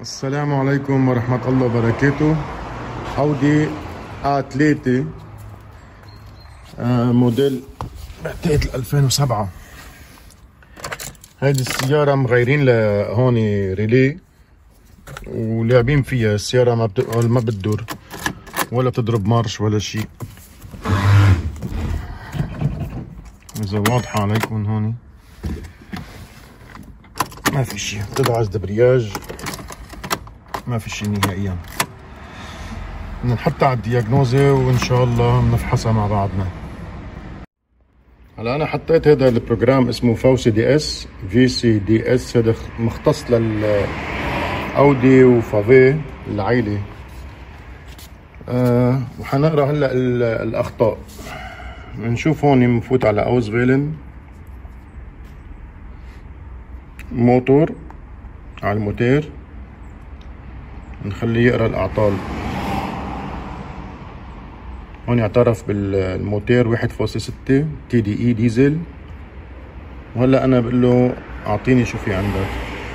السلام عليكم ورحمة الله وبركاته. أودي A3 موديل بعتقد 2007. هيدي السيارة مغيرين لهون ريلي ولعبين فيها. السيارة ما بتدور ولا بتضرب مارش ولا شيء، إذا واضحة عليكم. هون ما في شيء، بتدعس دبرياج، ما في شيء نهائيا. بنحطها على الدياجنوزة وإن شاء الله بنفحصها مع بعضنا. هلا أنا حطيت هذا البروجرام اسمه فوسي دي اس VCDS، هذا مختص للأودي وفافي العائلة. وحنقرا هلا الأخطاء. بنشوف هون بنفوت على أوزفيلن موتور، على الموتور نخليه يقرا الأعطال. هون اعترف بالموتور 1.6 TDI ديزل. وهلا انا بقول له اعطيني شو في عندك.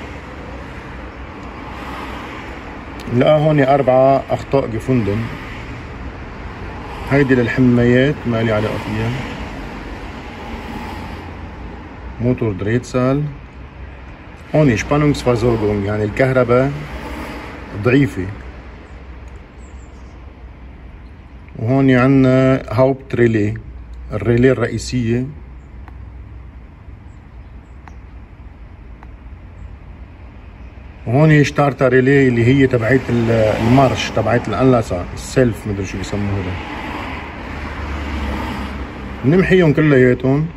لقى هون 4 اخطاء جفندن. هيدي للحمايات ما لي علاقه فيها. موتور دريتسال. هون Spannungsversorgung يعني الكهرباء ضعيفه. وهون عنا هاوبت ريلي، الريلي الرئيسية. وهون شتارتا ريلي اللي هي تبعت المارش، تبعت الانلاسا السيلف، مدري شو بيسموه هذا. نمحيهم كلياتهم.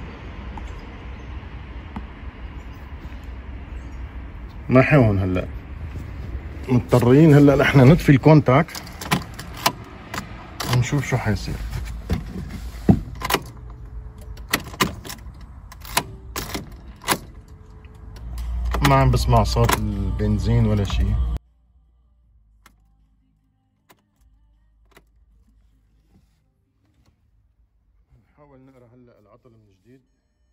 محيهم هلا. مضطرين هلا نحن نطفي الكونتاكت ونشوف شو حيصير. ما عم بسمع صوت البنزين ولا شيء. نحاول نقرا هلا العطل من جديد.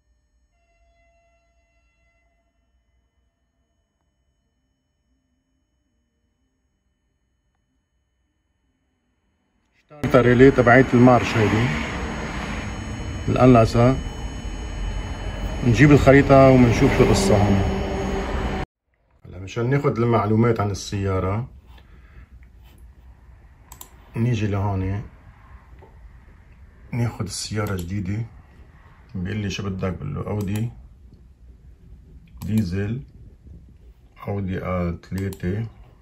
اشتغلت ريلي تبعت المارش هيدي الانلاسا. نجيب الخريطة ومنشوف شو القصة هون. هلا مشان ناخد المعلومات عن السيارة نيجي لهون ناخد السيارة جديدة. بيقول لي شو بدك، بقول له اودي ديزل، اودي A3.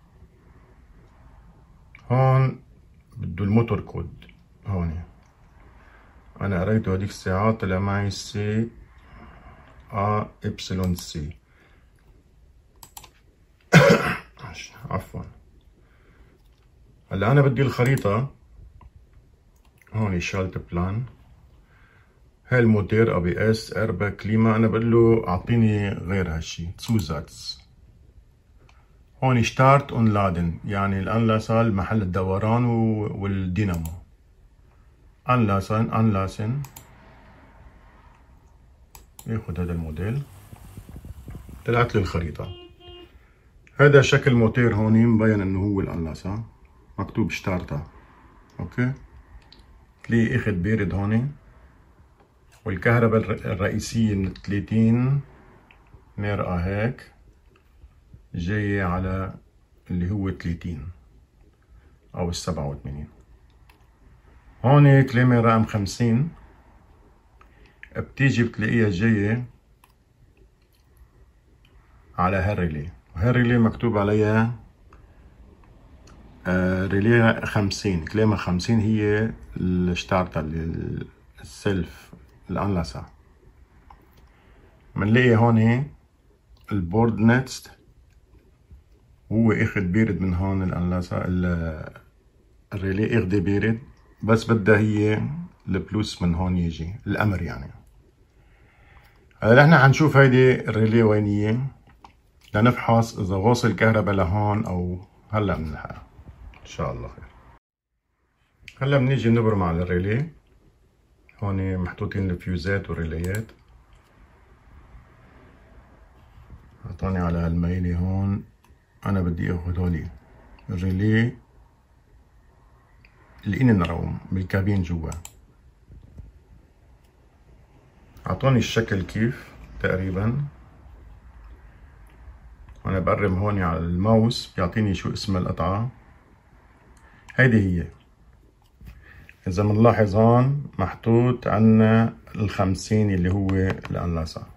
هون بده الموتور كود. هون انا قريته هديك الساعة، طلع معي CAYC. عفوا. هلا انا بدي الخريطة. هون شالت بلان. هاي الموتور ABS اربع كليما. انا بقول له اعطيني غير هالشي تسوزاتس. هون شتارت اون لادن يعني الانلاسا محل الدوران والدينامو. انلاسن ياخد هذا الموديل. طلعت لي الخريطة. هذا شكل موتور هون مبين انه هو الانلاسا، مكتوب شتارتا. اوكي. تلاقي اخد بارد هون. والكهرباء الرئيسية من 30 مرقة هيك جاية على اللي هو 30 او 87. هون كلمة رقم 50 بتيجي بتلاقيها جاية على هالريلي. وهالريلي مكتوب عليها ريلي 50. كلمة 50 هي الشتارتا اللي السيلف الانلاسا. منلاقي هون البورد نتست. هو اخد بارد من هون الانلاسا. الريلي اخده بارد، بس بدها هي البلوس من هون يجي الامر يعني. هلا نحن حنشوف هيدي الريلي وين هي لنفحص اذا واصل كهرباء لهون او هلا بنلحقها ان شاء الله خير. هلا بنيجي بنبرم على الريلي. هون محطوطين الفيوزات والريليات. اعطاني على هالميلة هون انا بدي اخذ هولي الريلي اللي إني نروم بالكابين جوا. اعطوني الشكل كيف تقريبا. وانا بقرب هون على الماوس بيعطيني شو اسم القطعة. هيدي هي. اذا منلاحظ هون محطوط عنا ال50 اللي هو الانلاسة.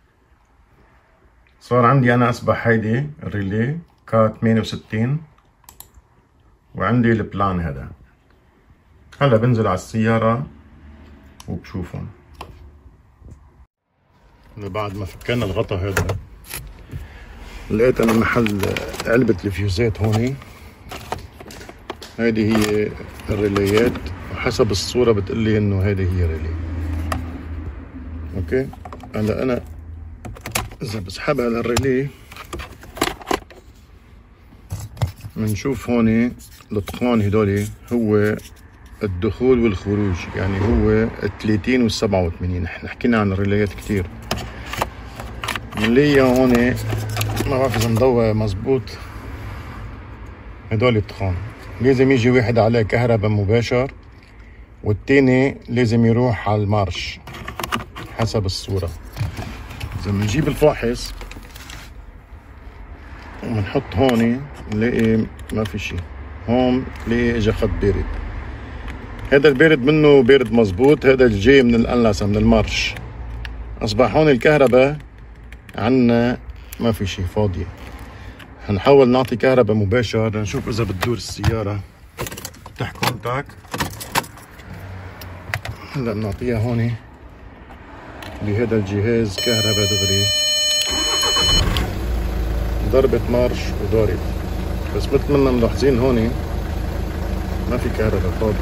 صار عندي انا اصبح هيدي الريلي كات 68 وعندي البلان هذا. هلا بنزل على السيارة وبشوفهم. بعد ما فكينا الغطا هذا لقيت انا محل علبة الفيوزات هون. هيدي هي الريليات وحسب الصورة بتقلي انه هيدي هي ريلي. اوكي هلا انا اذا بسحبها للريلي بنشوف هون الطقان هدول هو الدخول والخروج، يعني هو 30 وال87. احنا حكينا عن الريليات كتير. بنلاقيها هون ما بعرف اذا مضوى مزبوط. هدول الطقان لازم يجي واحد عليه كهرباء مباشر والتاني لازم يروح على المارش حسب الصورة. اذا بنجيب الفاحص وبنحط هون نلاقي ما في شي. هون نلاقي اجا خط بارد. هذا البارد منه بارد مزبوط، هذا الجاي من الانلاسة من المارش. اصبح هون الكهرباء عنا ما في شي، فاضية. هنحاول نعطي كهرباء مباشر لنشوف اذا بتدور السيارة. افتح كونتاك. هلا بنعطيها هون بهذا الجهاز كهرباء دغري. ضربت مارش ودارت، بس مثل ما ملاحظين هون ما في كهرباء، فاضي.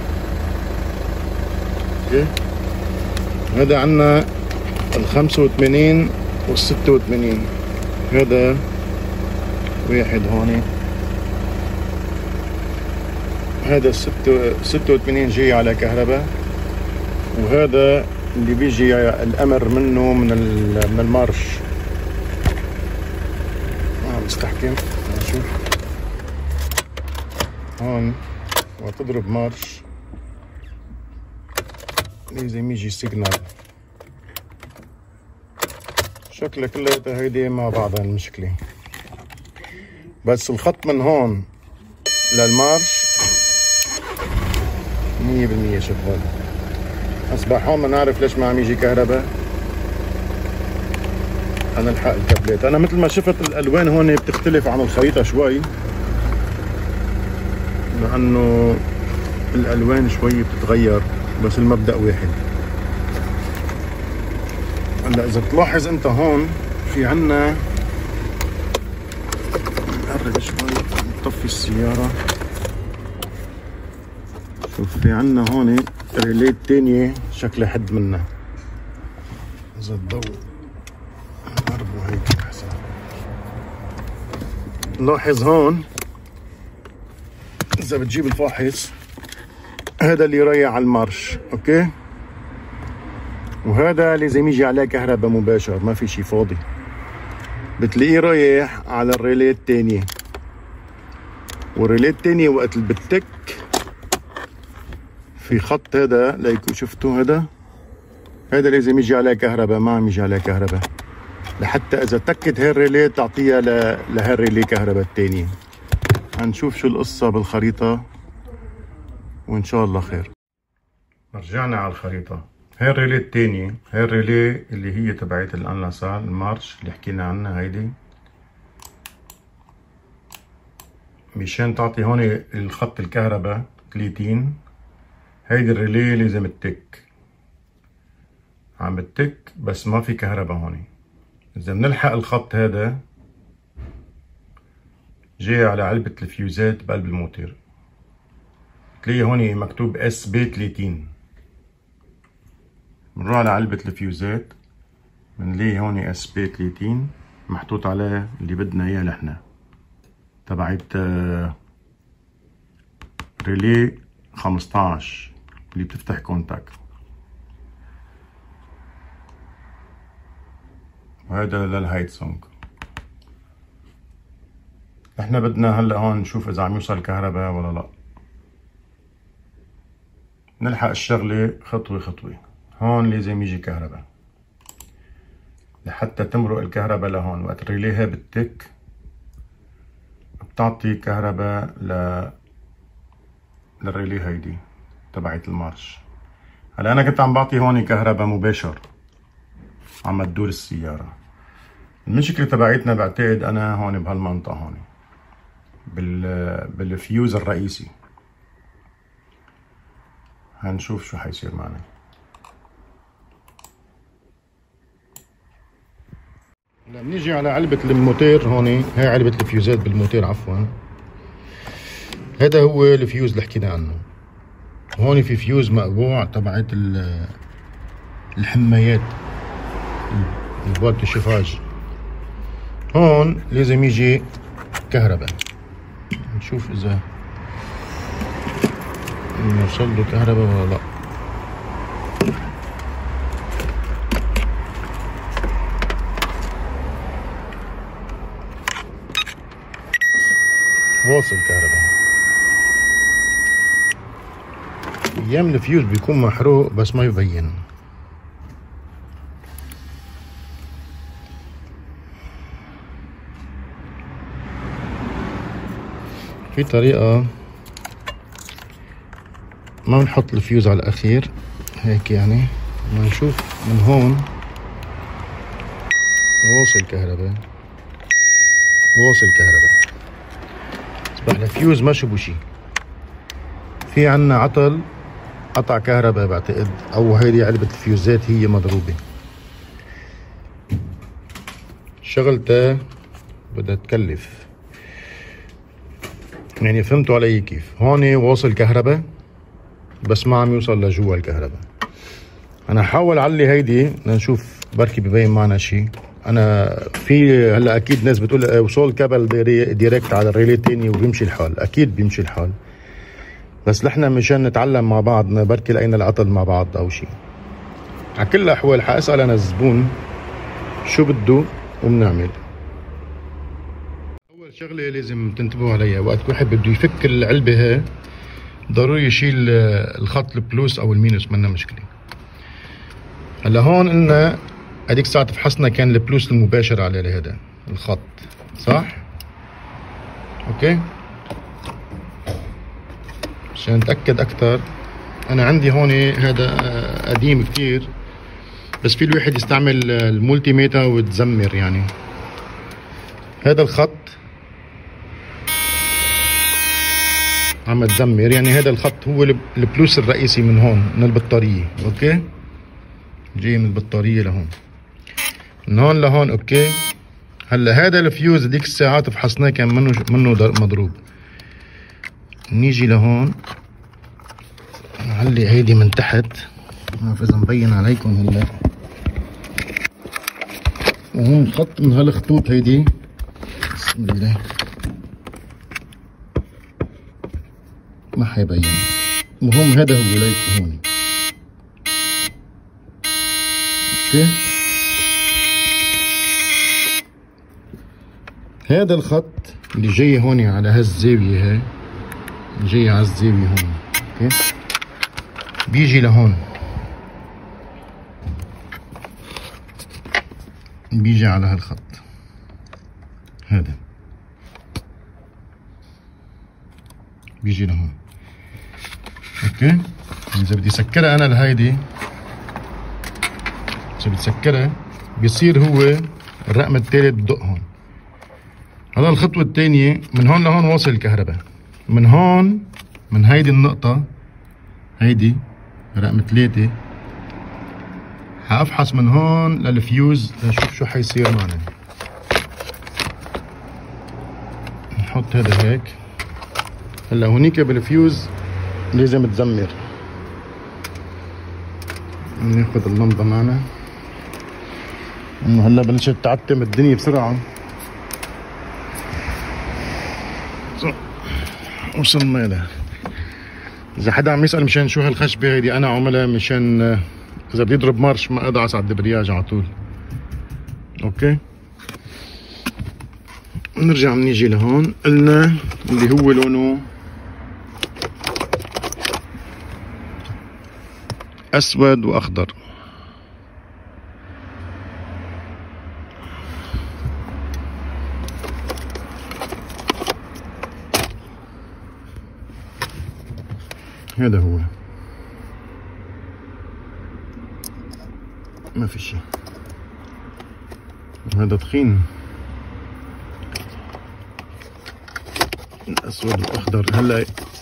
اوكي هذا عنا ال85 وال86. هذا واحد هون. هذا 86 جاي على كهرباء، وهذا اللي بيجي الامر منه من المارش. مستحكم. نشوف هون وتضرب مارش لازم يجي سيجنال. شكلها كلها هيدي مع بعضها المشكلة، بس الخط من هون للمارش 100% شغال. اصبح هون ما نعرف ليش ما عم يجي كهرباء. انا الحق الكابلات. انا مثل ما شفت الالوان هون بتختلف عن الخريطة شوي، لانه الالوان شوي بتتغير بس المبدأ واحد. هلا اذا بتلاحظ انت هون في عنا، نقرب شوي نطفي السيارة. شوف في عنا هون ريلي تانية شكلها حد منها. اذا الضوء نقربه هيك احسن. لاحظ هون اذا بتجيب الفاحص هذا اللي رايح على المارش. اوكي وهذا لازم يجي عليه كهرباء مباشر، ما في شي، فاضي. بتلاقيه رايح على الريلي التانية، والريلي التانية وقت اللي بتك في خط هذا ليكو شفتوا هذا لازم يجي عليه كهرباء، ما عم يجي عليه كهرباء لحتى اذا تكت هاي الريلي تعطيها لهي الريلي كهرباء التانية. هنشوف شو القصة بالخريطة وان شاء الله خير. رجعنا على الخريطة. هاي الريلي التانية، هاي الريلي اللي هي تبعت الانلاسال المارش اللي حكينا عنها. هيدي مشان تعطي هون الخط الكهرباء 30. هيدي الريلي لازم تتك، عم بتك بس ما في كهرباء هون. اذا بنلحق الخط هذا جاي على علبة الفيوزات بقلب الموتور، تلاقي هون مكتوب اس بي 30. بنروح على علبة الفيوزات بنلاقي هون اس بي 30 محطوط عليه اللي بدنا اياه نحن، تبعت ريلي 15 اللي بتفتح كونتاك. وهذا للهايت سونج. احنا بدنا هلا هون نشوف اذا عم يوصل كهرباء ولا لا. نلحق الشغلة خطوة خطوة. هون لازم يجي كهرباء لحتى تمرق الكهرباء لهون. وقت الريليه بتك بتعطي كهرباء للريليه هيدي تبعت المارش. هلا انا كنت عم بعطي هون كهرباء مباشر عم تدور السيارة. المشكلة تبعتنا بعتقد انا هون بهالمنطقة هون بالفيوز الرئيسي. هنشوف شو حيصير معنا. هلا بنيجي على علبة الموتور هون. هاي علبة الفيوزات بالموتور عفوا. هذا هو الفيوز اللي حكينا عنه. هون في فيوز مقبوع تبعت الحمايات البوابة الشفاج. هون لازم يجي كهرباء. نشوف اذا نوصل له كهرباء ولا لا. واصل كهرباء. ايام الفيوز بيكون محروق بس ما يبين. في طريقة ما بنحط الفيوز على الاخير هيك يعني. بدنا نشوف من هون. واصل كهرباء. واصل كهرباء. اصبح الفيوز ما شبه شي. في عنا عطل قطع كهرباء بعتقد، او هيدي علبة الفيوزات هي مضروبة. شغلتها بدها تكلف يعني. فهمتوا علي كيف؟ هون واصل كهرباء بس ما عم يوصل لجوا الكهرباء. انا حاول علي هيدي لنشوف بركي ببين معنا شيء. انا في هلا اكيد ناس بتقول وصول كابل ديريكت على الريلي الثاني وبيمشي الحال. اكيد بيمشي الحال، بس نحن مشان نتعلم مع بعض بركي لقينا العطل مع بعض او شيء. على كل الاحوال حاسال انا الزبون شو بده وبنعمل. اول شغله لازم تنتبهوا عليها وقت واحد بده يفك العلبه هي، ضروري يشيل الخط البلوس او المينوس، منا مشكله. هلا هون قلنا هذيك الساعه فحصنا كان البلوس المباشر على هذا الخط، صح؟ اوكي، عشان نتاكد اكثر. انا عندي هون هذا قديم كثير، بس في الواحد يستعمل المولتي ميتا وتزمر يعني. هذا الخط عم تزمر يعني. هذا الخط هو البلوس الرئيسي من هون من البطاريه. اوكي، جاي من البطاريه لهون، من هون لهون. اوكي، هلا هذا الفيوز هذيك الساعات فحصناه كان منه مضروب. نيجي لهون نعلي هيدي من تحت، ما بعرف اذا مبين عليكم هلا. وهون خط من هالخطوط هيدي، بسم الله ما حيبين. المهم هذا هو ليكم هون. اوكي، هذا الخط اللي جاي هون على هالزاوية هاي، جاي على الزاوية هون. اوكي، بيجي لهون، بيجي على هالخط هذا، بيجي لهون. اوكي، اذا بدي سكرها انا لهيدي، اذا بدي سكرها بيصير هو الرقم الثالث بدق هون. هلا الخطوة الثانية من هون لهون واصل الكهرباء. من هون من هيدي النقطة هيدي رقم 3 حافحص من هون للفيوز لنشوف شو حيصير معنا. نحط هذا هيك. هلا هونيك بالفيوز لازم تزمر. ناخذ اللمبة معنا. انه هلا بلشت تعتم الدنيا بسرعة. وصلنا لها. اذا حدا عم يسأل مشان شو هالخشبة هيدي، انا عملها مشان اذا بدي اضرب مارش ما ادعس على الدبرياج على طول. اوكي، نرجع بنيجي لهون، قلنا اللي هو لونه اسود واخضر. هذا هو، ما في شيء. هذا تخين، الاسود والاخضر. هلا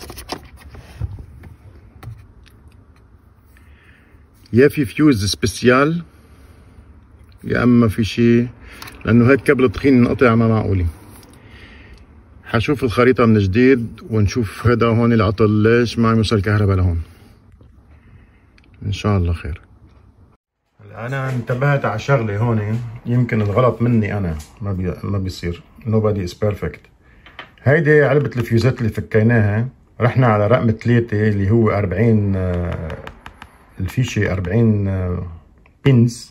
يا في فيوز سبيسيال يا اما في شيء، لانه هيك كبل تخين انقطع ما معقولي. حشوف الخريطة من جديد ونشوف هذا هون العطل ليش ما عم يوصل كهرباء لهون. ان شاء الله خير. انا انتبهت على شغله هون، يمكن الغلط مني انا، ما بيصير. nobody is perfect. هيدي علبة الفيوزات اللي فكيناها، رحنا على رقم 3 اللي هو 40 الفيشة 40 بينز،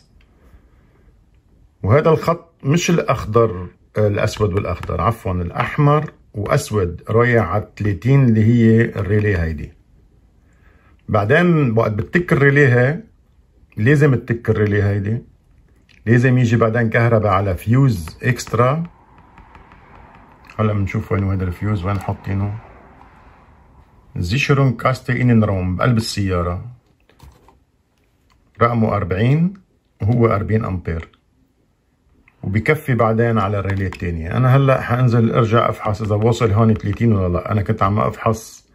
وهذا الخط مش الاخضر الاسود والاخضر، عفوا الاحمر واسود رايح على 30 اللي هي الريلي هيدي. بعدين وقت بتك الريلي لازم تتك الريلي هيدي، لازم يجي بعدين كهرباء على فيوز اكسترا. هلا بنشوف وين هذا الفيوز، وين حاطينه. زيشرون كاستي ان روم بقلب السيارة، رقمه 40 وهو 40 امبير، وبكفي بعدين على الريلي الثانية. انا هلا حانزل ارجع افحص اذا وصل هون 30 ولا لا. انا كنت عم افحص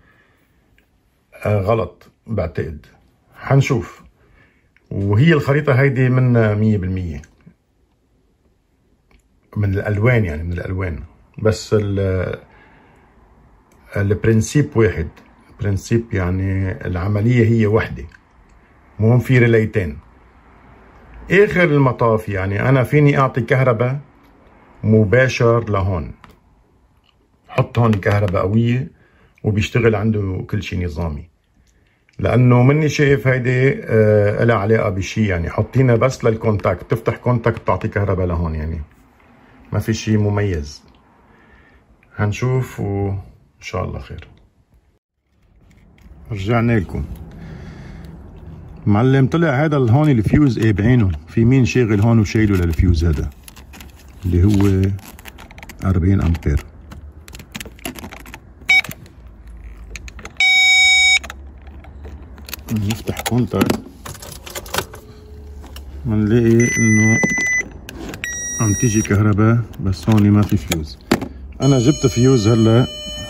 غلط بعتقد، حنشوف. وهي الخريطة هيدي من 100% من الالوان، يعني من الالوان، بس البرنسيب واحد. البرنسيب يعني العملية هي وحدة، مو هون في ريليتين. اخر المطاف يعني انا فيني اعطي كهرباء مباشر لهون، حط هون كهرباء قوية وبيشتغل عنده كل شيء نظامي، لانه مني شايف هيدي لها علاقة بشيء، يعني حطينا بس للكونتاكت، تفتح كونتاكت تعطي كهرباء لهون، يعني ما في شيء مميز. هنشوف وان شاء الله خير. رجعنا لكم معلم. طلع هذا هون الفيوز ايه بعينه، في مين شاغل هون وشايله للفيوز هذا اللي هو 40 امبير. نفتح كونتاكت بنلاقي انه عم تيجي كهرباء، بس هون ما في فيوز. انا جبت فيوز هلا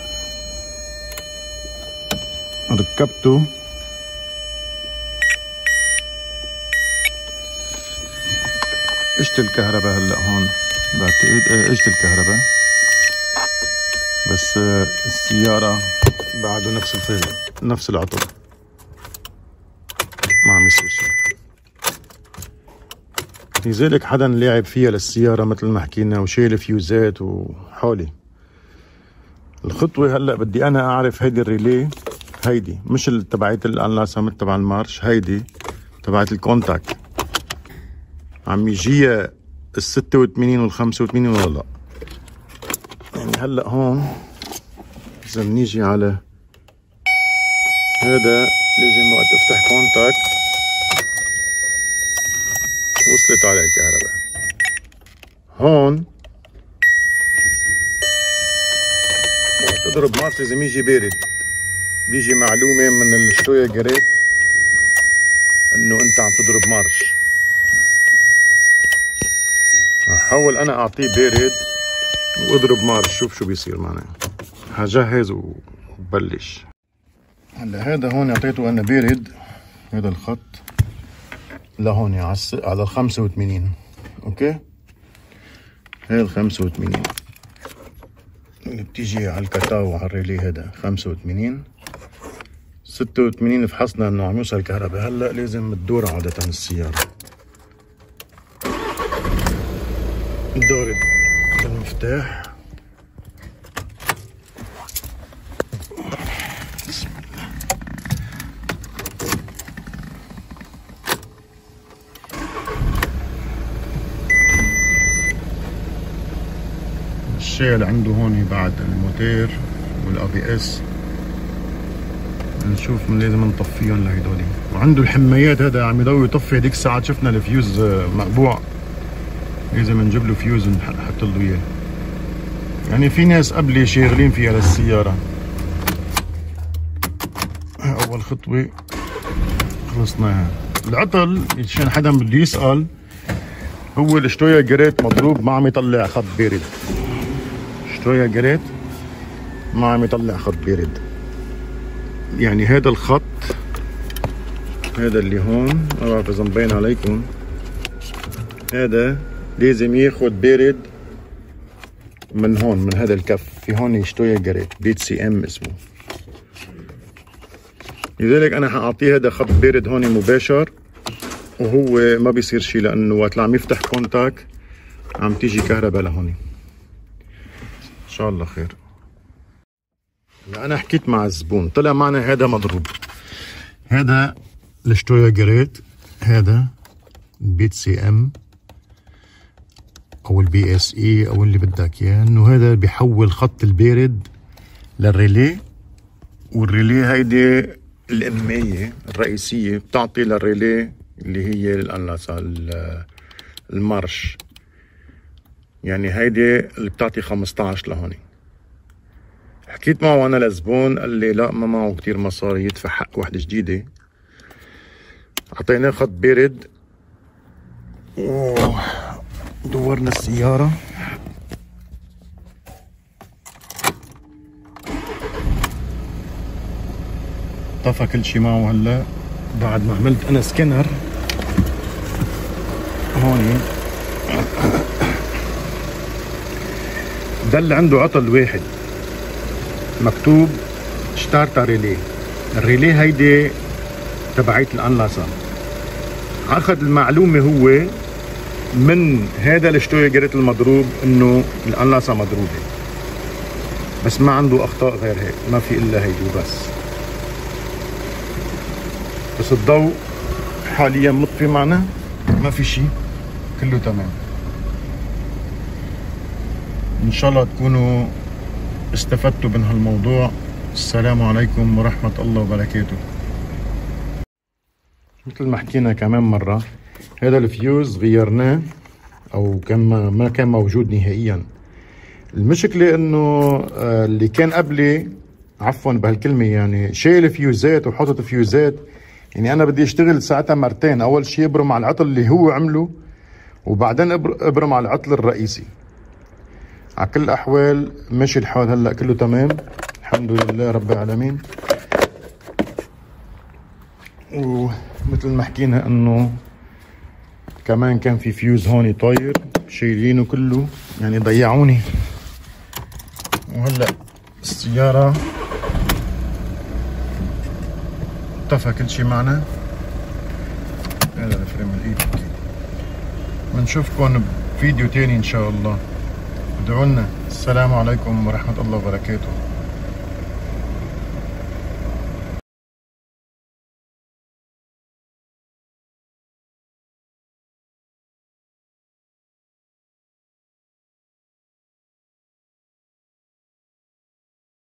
ركبته، اجت الكهرباء هلا هون بعتقد، اجت الكهرباء، بس السيارة بعده نفس الفيلم، نفس العطل، ما عم يصير شيء. لذلك حدا لاعب فيها للسيارة مثل ما حكينا وشايل فيوزات وحالي. الخطوة هلا بدي انا اعرف هيدي الريلي، هيدي مش تبعت الانلاسة تبع المارش، هيدي تبعت الكونتاكت عم يجيها ال 86 وال 85 ولا لا. يعني هلا هون اذا بنيجي على هذا لازم وقت افتح كونتاكت وصلت على الكهرباء. هون وقت تضرب مارش لازم يجي بارد، بيجي معلومة من الشوية جريت انه انت عم تضرب مارش. هحاول انا اعطيه بارد واضرب مارش، شوف شو بيصير معنا. هجهز وبلش. هلا هذا هون اعطيته انا بارد، هذا الخط لهون على ال 85. اوكي، هي ال 85 اللي بتيجي على الكتاو على الريلي، هذا 85 86 فحصنا انه عم يوصل كهرباء. هلا لازم تدور عادة السيارة، دورت المفتاح. بسم الله. الاشياء اللي عنده هون بعد الموتير والأي بي اس نشوف من لازم نطفيهم لهدول. وعنده الحمايات هذا عم يضوي يطفي. هديك الساعات شفنا الفيوز مقبوع، لازم نجيب له فيوز نحط له اياه. يعني في ناس قبلي شاغلين فيها للسيارة. أول خطوة خلصناها. العطل عشان حدا بده يسأل، هو الشتويا جريت مضروب ما عم يطلع خط بارد. شتويا جريت ما عم يطلع خط بارد. يعني هذا الخط هذا اللي هون ما بعرف إذا مبين عليكم، هذا لازم ياخد بارد من هون، من هذا الكف. في هون شتويا جريت بيت سي ام اسمه. لذلك انا حاعطيه هذا خط بارد هون مباشر، وهو ما بيصير شيء لانه وقت عم يفتح كونتاك عم تيجي كهرباء لهون. ان شاء الله خير. انا حكيت مع الزبون طلع معنا هذا مضروب. هذا الشتويا جريت، هذا بيت سي ام او البي اس اي او اللي بدك اياه، انه هذا بيحول خط البارد للريلي. والريلي هيدي الأمية الرئيسية بتعطي للريلي اللي هي الأنلاسة المارش. يعني هيدي اللي بتعطي 15 لهون. حكيت معه أنا لزبون قال لي لا ما معه كتير مصاري يدفع حق وحدة جديدة. أعطيناه خط بارد ودورنا السيارة. طفى كل شي معه. هلا بعد ما عملت انا سكنر هون، ضل عنده عطل واحد مكتوب شتارتا ريلي. الريلي هيدي تبعية الانلاسة. اخذ المعلومة هو من هذا الشتويا جريت المضروب انه الانلاسة مضروبة، بس ما عنده اخطاء غير هيك، ما في الا هيدي وبس. بس الضوء حاليا مطفي معنا، ما في شيء، كله تمام. ان شاء الله تكونوا استفدتوا من هالموضوع. السلام عليكم ورحمة الله وبركاته. مثل ما حكينا كمان مرة، هذا الفيوز غيرناه او ما كان موجود نهائيا. المشكلة انه اللي كان قبلي، عفوا بهالكلمة، يعني شايل فيوزات وحاطط فيوزات. يعني انا بدي اشتغل ساعتها مرتين، اول شيء ابرم على العطل اللي هو عمله، وبعدين ابرم على العطل الرئيسي. على كل الاحوال ماشي الحال، هلا كله تمام الحمد لله رب العالمين. ومثل ما حكينا انه كمان كان في فيوز هون طاير شايلينه كله، يعني ضيعوني. وهلا السيارة طفى كل شي معنا. هذا الفريم الايد اكيد. بنشوفكم بفيديو تاني ان شاء الله. ادعوا لنا. السلام عليكم ورحمة الله وبركاته.